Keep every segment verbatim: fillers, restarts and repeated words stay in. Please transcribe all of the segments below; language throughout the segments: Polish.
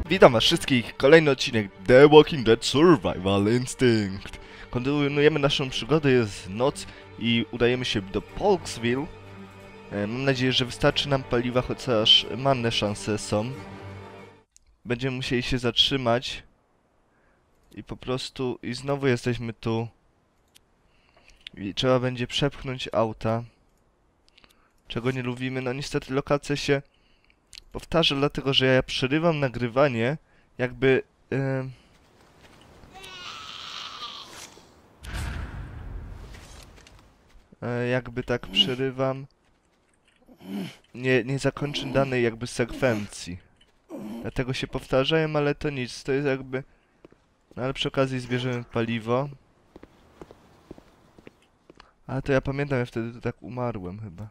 Witam was wszystkich, kolejny odcinek The Walking Dead Survival Instinct. Kontynuujemy naszą przygodę, jest noc i udajemy się do Polksville. e, Mam nadzieję, że wystarczy nam paliwa, chociaż marne szanse są. Będziemy musieli się zatrzymać. I po prostu, i znowu jesteśmy tu. I trzeba będzie przepchnąć auta. Czego nie lubimy, no niestety lokacja się powtarza, dlatego że ja przerywam nagrywanie, jakby... Yy... Yy, jakby tak przerywam... Nie, nie zakończę danej jakby sekwencji. Dlatego się powtarzają, ale to nic, to jest jakby... No ale przy okazji zbierzemy paliwo. Ale to ja pamiętam, ja wtedy to tak umarłem chyba.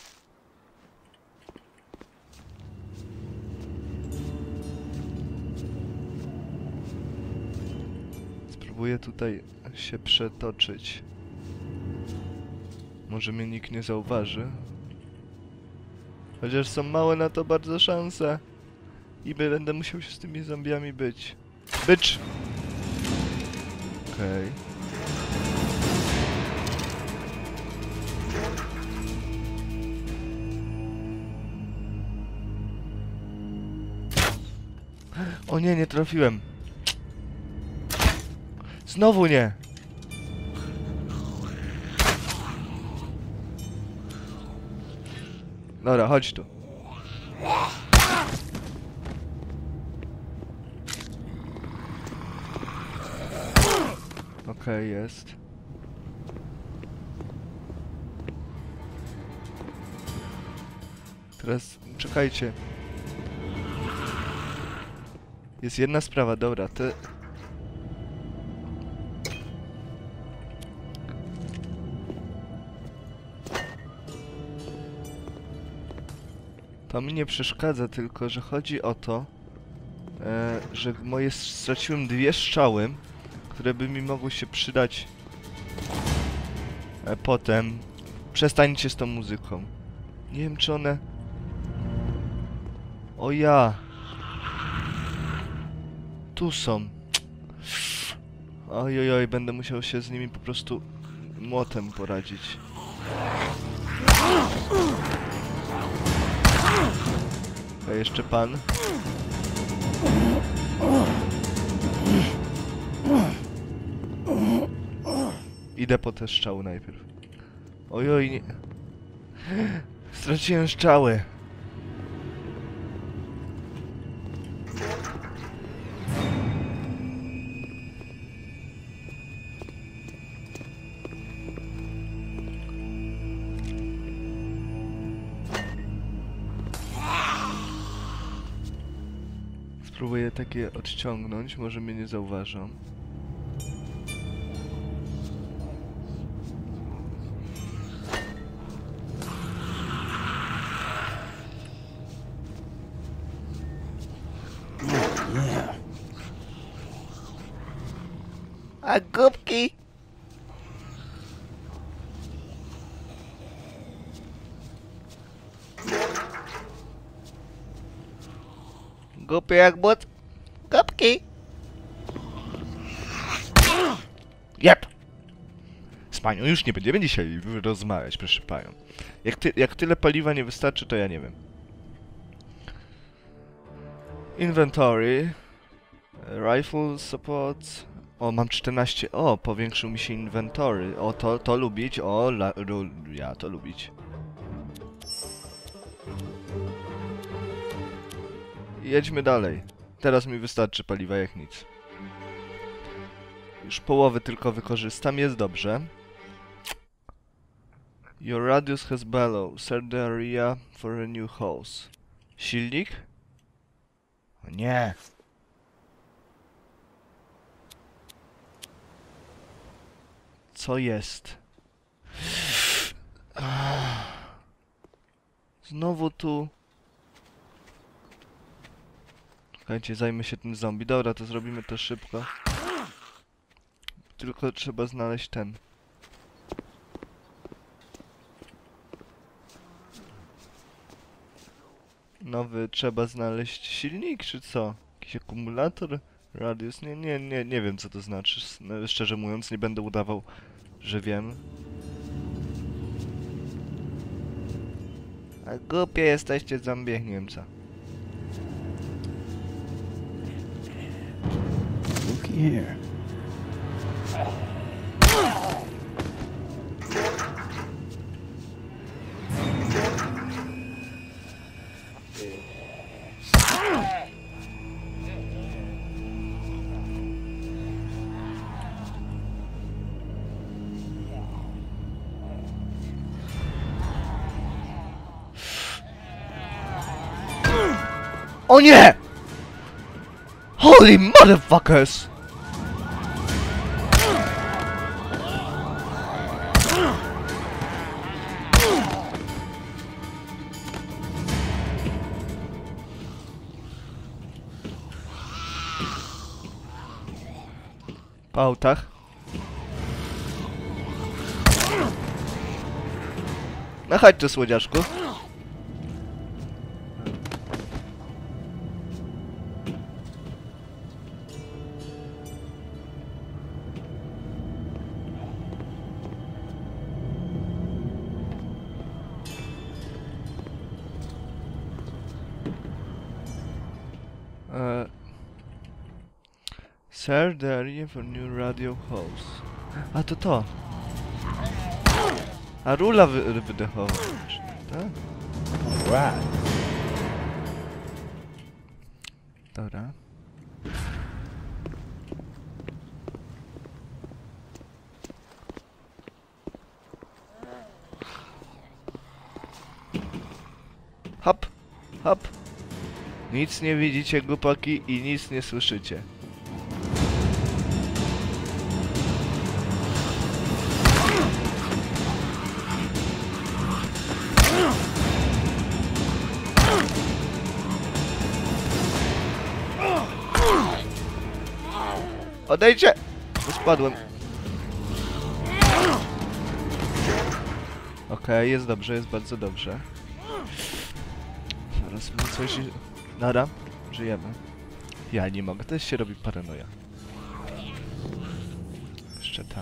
Spróbuję tutaj się przetoczyć. Może mnie nikt nie zauważy. Chociaż są małe na to bardzo szanse. I będę musiał się z tymi zombiami być. Bycz! Okej. Okay. O nie, nie trafiłem. Znowu nie! Dobra, chodź tu. Okej, okay, jest. Teraz czekajcie. Jest jedna sprawa, dobra, ty... To mi nie przeszkadza, tylko że chodzi o to, e, że moje straciłem dwie strzały, które by mi mogły się przydać e, potem. Przestańcie z tą muzyką. Nie wiem, czy one... O ja! Tu są. Oj, oj, oj, będę musiał się z nimi po prostu młotem poradzić. A jeszcze pan. Idę po te strzały najpierw. Ojoj, nie... Straciłem strzały. Spróbuję takie odciągnąć, może mnie nie zauważą. A głupki! Głupie jak but. Głupki! Jep! Z panią już nie będziemy dzisiaj rozmawiać, proszę panią. Jak, ty, jak tyle paliwa nie wystarczy, to ja nie wiem. Inventory. Rifle support. O, mam czternaście. O, powiększył mi się inventory. O, to, to lubić. O, la, ru, ja to lubić. Jedźmy dalej. Teraz mi wystarczy paliwa jak nic. Już połowy tylko wykorzystam, jest dobrze. Your radius has bellow. Search the area for a new hose. Silnik? O nie! Co jest? Znowu tu... Czekajcie, zajmę się tym zombie. Dobra, to zrobimy to szybko. Tylko trzeba znaleźć ten. Nowy trzeba znaleźć silnik, czy co? Jakiś akumulator? Radius? Nie, nie, nie, nie wiem co to znaczy. No, szczerze mówiąc, nie będę udawał, że wiem. A głupie jesteście, zombie Niemca. Look here. O nie! Holy motherfuckers! Po autach. No chodź tu, słodziaszku. Uh, search the area for new radio hosts. A to to. A rula wy wydechowa. Tak? Right. Dobra. Hop, hop. Nic nie widzicie, głupaki, i nic nie słyszycie. Odejdźcie! Bo spadłem. Okej, okay, jest dobrze, jest bardzo dobrze. Zaraz mi coś... Nara, żyjemy. Ja nie mogę, też się robi paranoja. Jeszcze ta.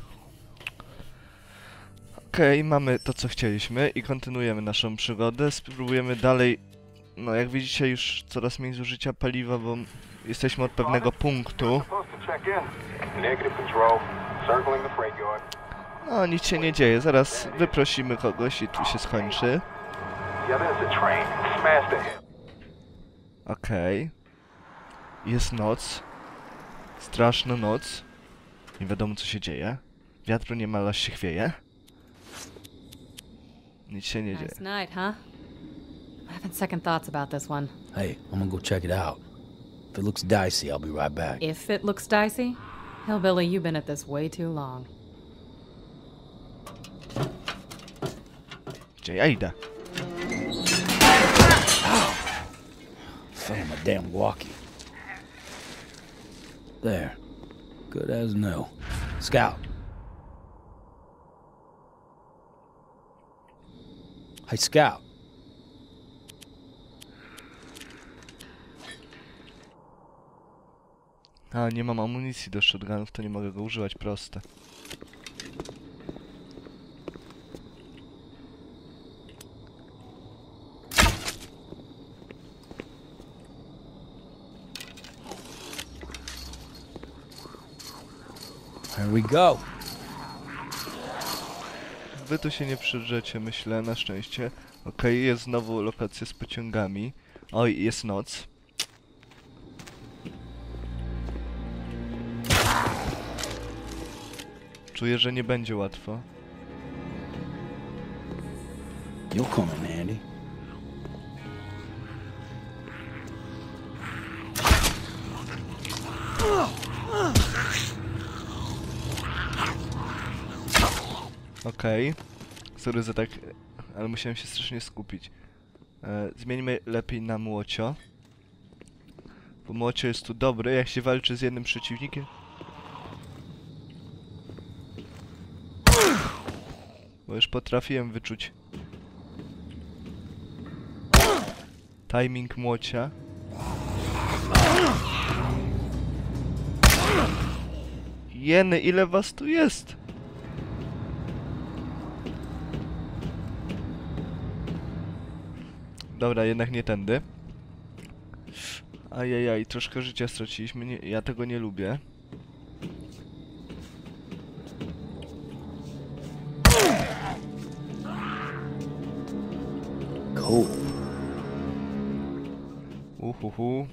Okej, okay, mamy to co chcieliśmy i kontynuujemy naszą przygodę. Spróbujemy dalej. No jak widzicie już coraz mniej zużycia paliwa, bo jesteśmy od pewnego punktu. No nic się nie dzieje, zaraz wyprosimy kogoś i tu się skończy. Okej. Okay. Jest noc. Straszna noc. Nie wiadomo co się dzieje. Wiatru nie ma, las się chwieje. Nic się nie dzieje. Nice night, huh? I'm having second thoughts about this one. Hey, I'm gonna go check it out. If it looks dicey, I'll be right back. If it looks dicey? Hillbilly, you've been at this way too long. Gdzie ja idę? Fell on my damn walkie. There. Good as new. Scout. Hey, Scout. A, nie mam amunicji do shotgunów, to nie mogę go używać, proste. Here we go. Wy tu się nie przydrzecie, myślę, na szczęście. Okej, okay, jest znowu lokacja z pociągami. Oj, jest noc. Czuję, że nie będzie łatwo. You'll come in handy. Okej. Okay. Sorry za tak, ale musiałem się strasznie skupić. E, zmieńmy lepiej na młocio. Bo młocio jest tu dobry, jak się walczy z jednym przeciwnikiem. Bo już potrafiłem wyczuć timing młocia. Jeny, ile was tu jest? Dobra, jednak nie tędy. Ajajaj, troszkę życia straciliśmy, nie, ja tego nie lubię. Cool. Uhuhu.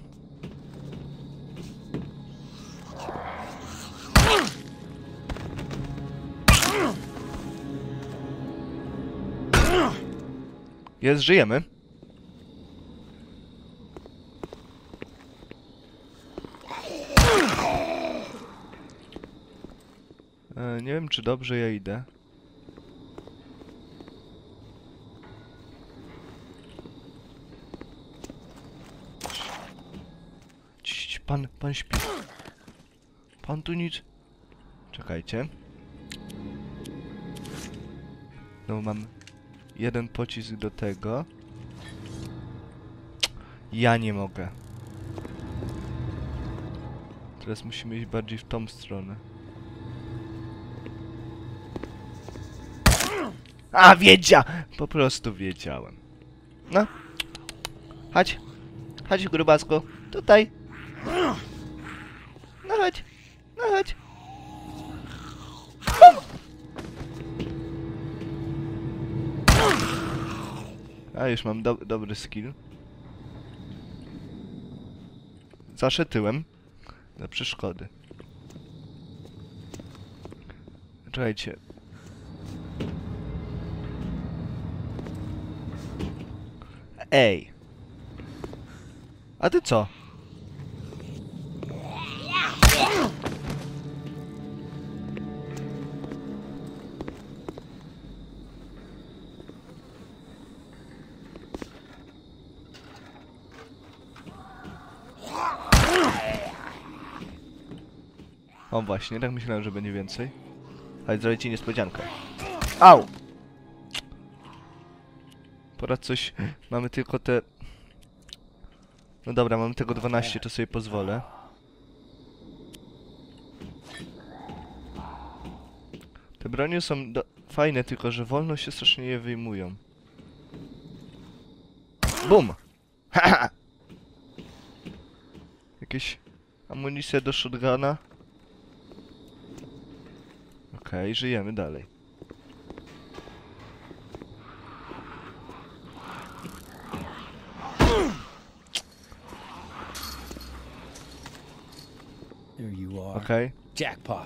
Jest, żyjemy. E, nie wiem, czy dobrze ja idę. Ciii, pan, pan śpi. Pan tu nic... Czekajcie. No, mam jeden pocisk do tego. Ja nie mogę. Teraz musimy iść bardziej w tą stronę. A, wiedzia! Po prostu wiedziałem. No. Chodź. Chodź, grubasku. Tutaj. No chodź. No chodź. A, już mam do dobry skill. Zawsze tyłem. Na przeszkody. Czekajcie. Ej. A ty co? O właśnie, tak myślałem, że będzie więcej. Ale zrobię ci niespodziankę. Au! Pora coś... Mamy tylko te... No dobra, mamy tego dwanaście, to sobie pozwolę. Te bronie są do... fajne, tylko że wolno się strasznie je wyjmują. Bum! Haha! Jakieś amunicje do shotguna. Okej, okay, żyjemy dalej. There you are. Okej. Okay. Jackpot.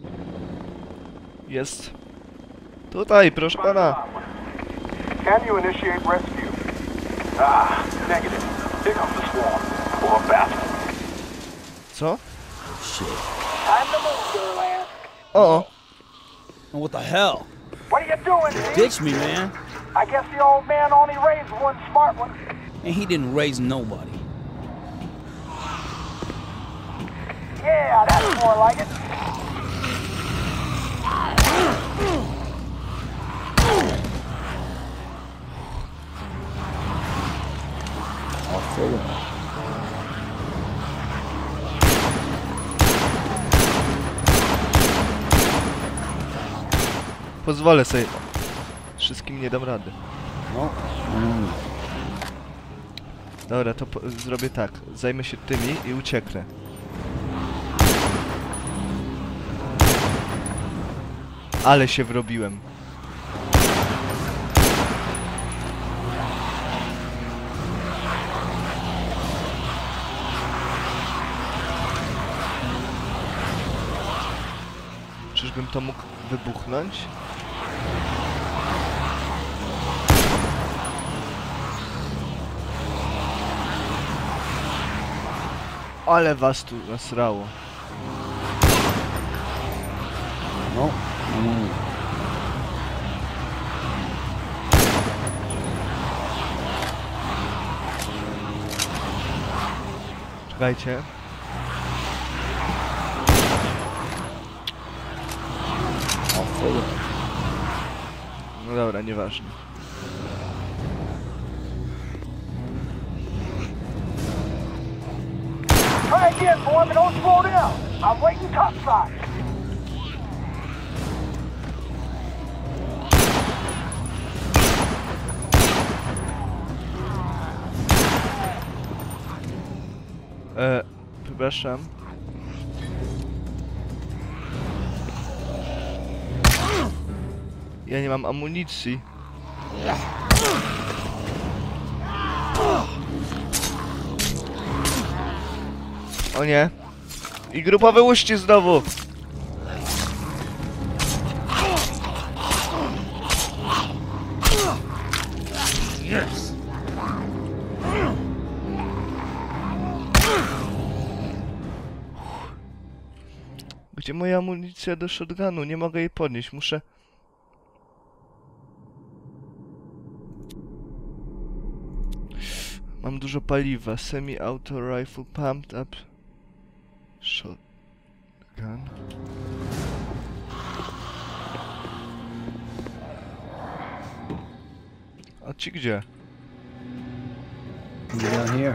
Jest. Tutaj, proszę pana. Can you initiate rescue? Ah, negative. Here comes the swarm. Or bastard. Co? Shit. Time to move, Durland. O! And what the hell? What are you doing, man? Ditch me, man. I guess the old man only raised one smart one. And he didn't raise nobody. Yeah, that's more like it. Off for one. Pozwolę sobie. Wszystkim nie dam rady. No. Mm. Dobra, to po zrobię tak. Zajmę się tymi i ucieknę. Ale się wrobiłem. Czyżbym to mógł wybuchnąć? Ale was tu nasrało. No. Mm. Czekajcie. Off for one. No dobra, nieważne. Hang in, boy, but don't slow down. I'm waiting topside. E, przepraszam. Ja nie mam amunicji. O nie. I grupowe łuści znowu. Gdzie moja amunicja do shotgunu? Nie mogę jej podnieść, muszę... Mam dużo paliwa. Semi-auto rifle pumped up. Shotgun. A ci gdzie? Down here.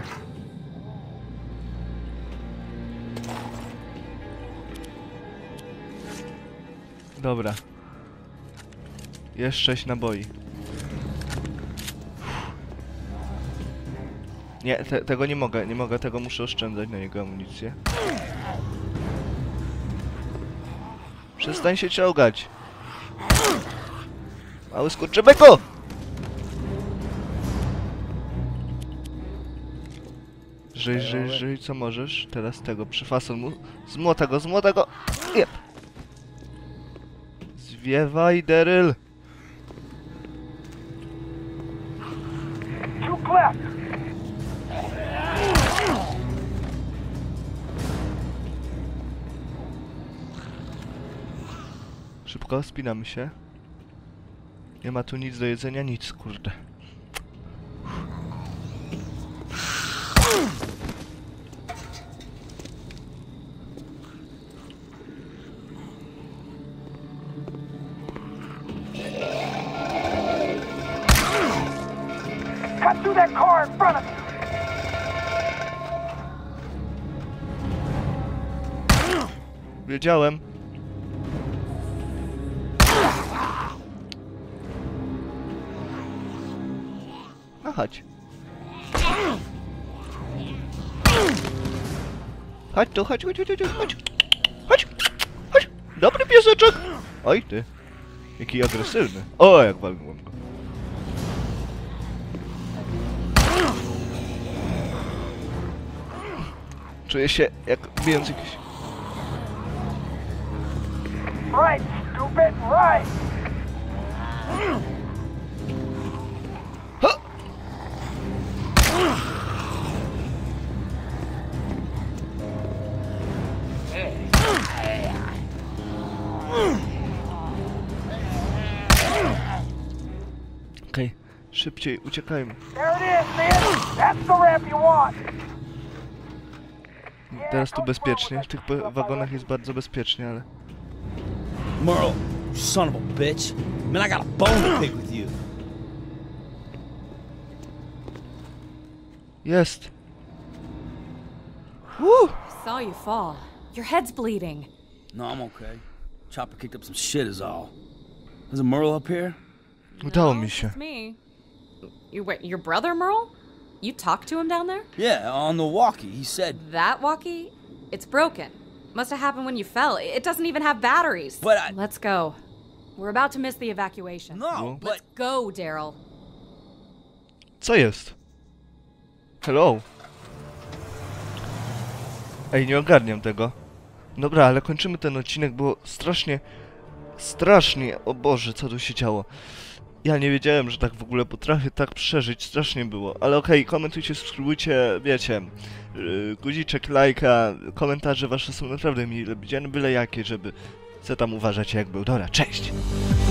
Dobra. Jest sześć naboi. Nie, te, tego nie mogę, nie mogę, tego muszę oszczędzać na jego amunicję. Przestań się czołgać! Mały skurczybyku! Żyj, żyj, żyj, co możesz? Teraz tego, przyfason mu. Zmłota go, zmłota go! Jep! Zwiewaj, Daryl! Two left. Szybko, spinamy się. Nie ma tu nic do jedzenia, nic, kurde. Cut through that car in front of you. Wiedziałem. No chodź. Chodź tu, chodź, chodź, chodź, chodź, chodź. Chodź, chodź. Dobry pieseczek. Oj ty. Jaki agresywny. O, jak walnąłem go. Czuję się jak bijąc jakiś... Right, stupid, right. Ha! Okej, okay. Szybciej, uciekajmy. There it is, man. That's the ramp you want. Teraz tu bezpiecznie, w tych wagonach jest bardzo bezpiecznie, ale... Merle, you son of a bitch. Man, I got a bone to pick with you. Jest! Woo! I saw you fall. Your head's bleeding. No, I'm okay. Chopper kicked up some shit is all. There's a Merle up here? Udało No, mi się. it's me. You, wait, your brother Merle? You talked to him down there? Yeah, on the walkie. He said... That walkie? It's broken. Must have happened when you fell. It doesn't even have batteries. But I... Let's go. We're about to miss the evacuation. No, but... Let's go, Daryl. Co jest? Hello? Ej, nie ogarniam tego. Dobra, ale kończymy ten odcinek, bo strasznie... Strasznie... O Boże, co tu się działo. Ja nie wiedziałem, że tak w ogóle potrafię tak przeżyć, strasznie było. Ale okej, okay, komentujcie, subskrybujcie, wiecie, yy, guziczek, lajka, komentarze wasze są naprawdę mile widziane, byle jakie, żeby co tam uważacie jak był. Dobra, cześć!